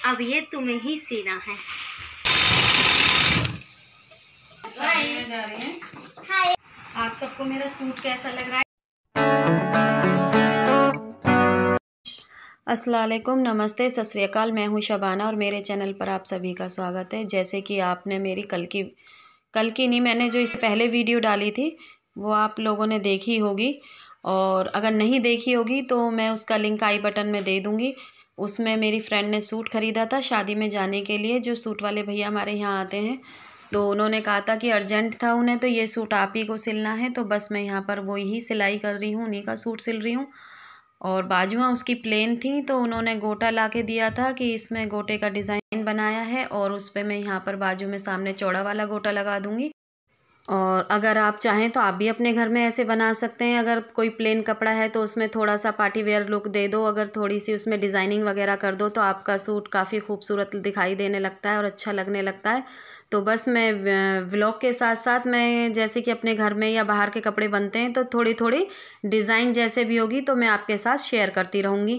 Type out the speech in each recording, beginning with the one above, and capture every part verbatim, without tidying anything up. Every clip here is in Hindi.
अब ये तुम्हें ही सीना है। जा रही हैं। हाय, आप सबको मेरा सूट कैसा लग रहा है? अस्सलाम वालेकुम, नमस्ते, सत श्री अकाल। मैं हूं शबाना और मेरे चैनल पर आप सभी का स्वागत है। जैसे कि आपने मेरी कल की कल की नहीं मैंने जो इससे पहले वीडियो डाली थी वो आप लोगों ने देखी होगी, और अगर नहीं देखी होगी तो मैं उसका लिंक आई बटन में दे दूँगी। उसमें मेरी फ्रेंड ने सूट ख़रीदा था शादी में जाने के लिए। जो सूट वाले भैया हमारे यहाँ आते हैं, तो उन्होंने कहा था कि अर्जेंट था उन्हें, तो ये सूट आप ही को सिलना है। तो बस मैं यहाँ पर वही सिलाई कर रही हूँ, उन्हीं का सूट सिल रही हूँ। और बाजुआँ उसकी प्लेन थी, तो उन्होंने गोटा ला के दिया था कि इसमें गोटे का डिज़ाइन बनाया है, और उस पर मैं यहाँ पर बाजू में सामने चौड़ा वाला गोटा लगा दूँगी। और अगर आप चाहें तो आप भी अपने घर में ऐसे बना सकते हैं। अगर कोई प्लेन कपड़ा है तो उसमें थोड़ा सा पार्टी वेयर लुक दे दो, अगर थोड़ी सी उसमें डिज़ाइनिंग वगैरह कर दो तो आपका सूट काफ़ी खूबसूरत दिखाई देने लगता है और अच्छा लगने लगता है। तो बस मैं व्लॉग के साथ साथ मैं जैसे कि अपने घर में या बाहर के कपड़े बनते हैं तो थोड़ी थोड़ी डिज़ाइन जैसे भी होगी तो मैं आपके साथ शेयर करती रहूँगी।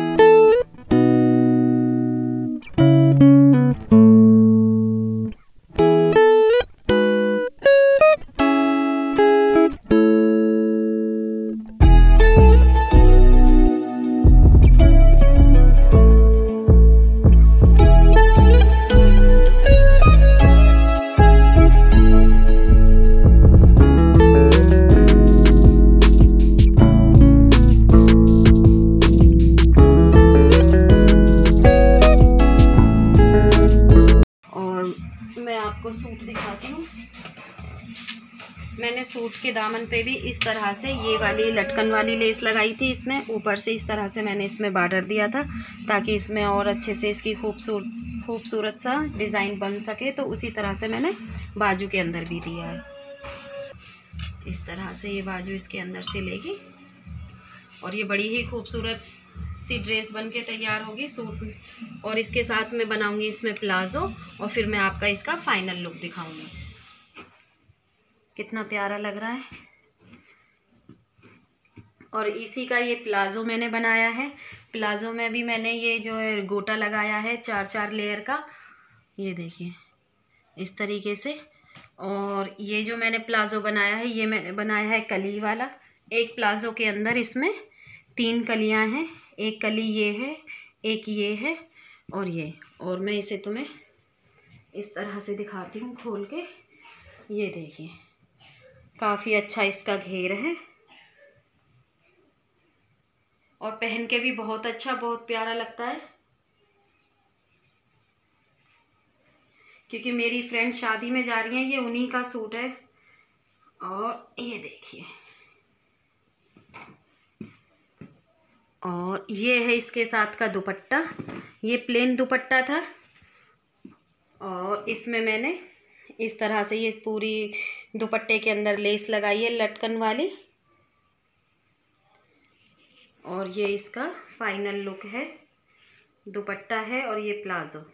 मैं आपको सूट दिखाती हूँ। मैंने सूट के दामन पे भी इस तरह से ये वाली लटकन वाली लेस लगाई थी। इसमें ऊपर से इस तरह से मैंने इसमें बॉर्डर दिया था ताकि इसमें और अच्छे से इसकी खूबसूरत खूबसूरत सा डिज़ाइन बन सके। तो उसी तरह से मैंने बाजू के अंदर भी दिया है। इस तरह से ये बाजू इसके अंदर से लेगी और ये बड़ी ही खूबसूरत सी ड्रेस बन के तैयार होगी सूट में। और इसके साथ मैं बनाऊंगी इसमें प्लाजो, और फिर मैं आपका इसका फाइनल लुक दिखाऊंगी। कितना प्यारा लग रहा है। और इसी का ये प्लाजो मैंने बनाया है। प्लाजो में भी मैंने ये जो है गोटा लगाया है चार चार लेयर का, ये देखिए इस तरीके से। और ये जो मैंने प्लाजो बनाया है ये मैंने बनाया है कली वाला। एक प्लाजो के अंदर इसमें तीन कलियां हैं, एक कली ये है, एक ये है और ये। और मैं इसे तुम्हें इस तरह से दिखाती हूँ खोल के। ये देखिए काफ़ी अच्छा इसका घेर है और पहन के भी बहुत अच्छा बहुत प्यारा लगता है। क्योंकि मेरी फ्रेंड शादी में जा रही हैं, ये उन्हीं का सूट है। और ये देखिए, और ये है इसके साथ का दुपट्टा। ये प्लेन दुपट्टा था और इसमें मैंने इस तरह से ये पूरी दुपट्टे के अंदर लेस लगाई है लटकन वाली। और ये इसका फाइनल लुक है, दुपट्टा है और ये प्लाजो।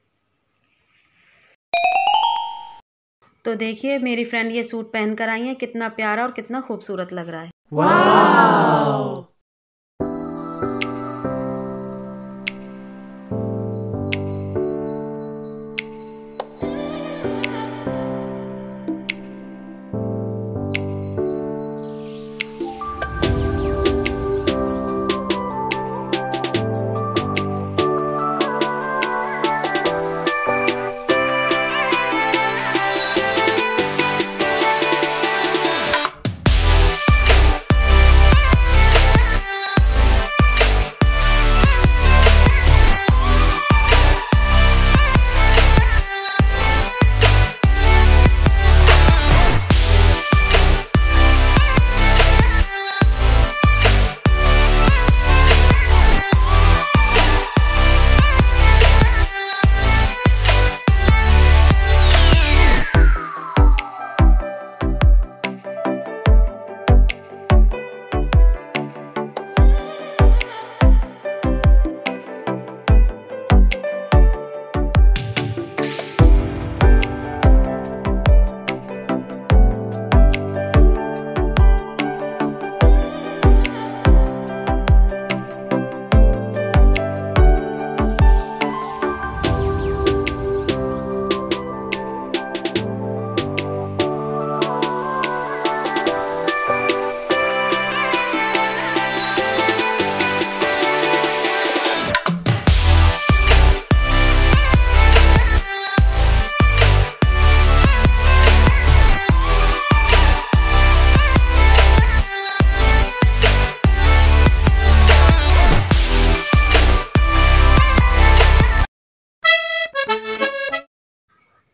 तो देखिए मेरी फ्रेंड ये सूट पहन कर आई है, कितना प्यारा और कितना खूबसूरत लग रहा है। वाव!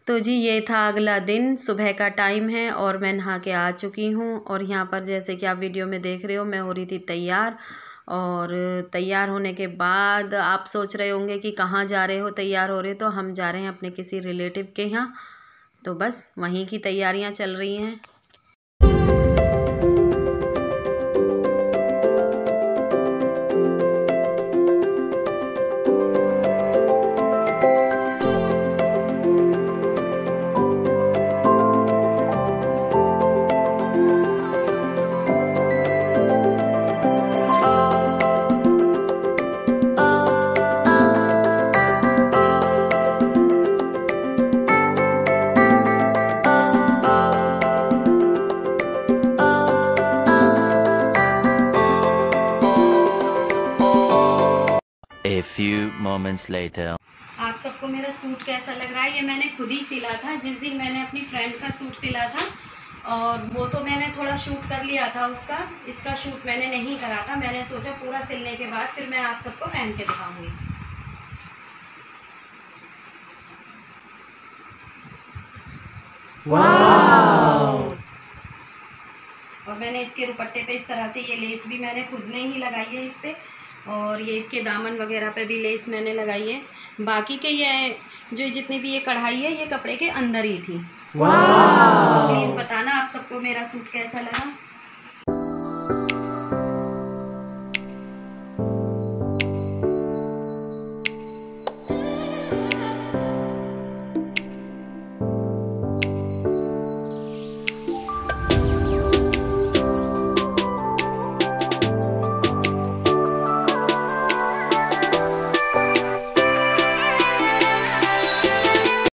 तो जी ये था अगला दिन, सुबह का टाइम है और मैं नहा के आ चुकी हूँ। और यहाँ पर जैसे कि आप वीडियो में देख रहे हो, मैं हो रही थी तैयार। और तैयार होने के बाद आप सोच रहे होंगे कि कहाँ जा रहे हो, तैयार हो रहे हो। तो हम जा रहे हैं अपने किसी रिलेटिव के यहाँ, तो बस वहीं की तैयारियाँ चल रही हैं। A few moments later. आप सबको मेरा सूट कैसा लग रहा है? ये मैंने खुद ही सिला था। जिस दिन मैंने अपनी फ्रेंड का सूट सिला था, और वो तो मैंने थोड़ा शूट कर लिया था उसका, इसका शूट मैंने नहीं करा था। मैंने सोचा पूरा सिलने के बाद फिर मैं आप सबको पहन के दिखाऊंगी। वाव! और मैंने इसके दुपट्टे पे इस तरह से ये लेस भी मैंने खुद ने ही लगाई है इस पे, और ये इसके दामन वगैरह पे भी लेस मैंने लगाई है। बाकी के ये जो जितनी भी ये कढ़ाई है, ये कपड़े के अंदर ही थी। वाह! प्लीज़ बताना आप सबको मेरा सूट कैसा लगा।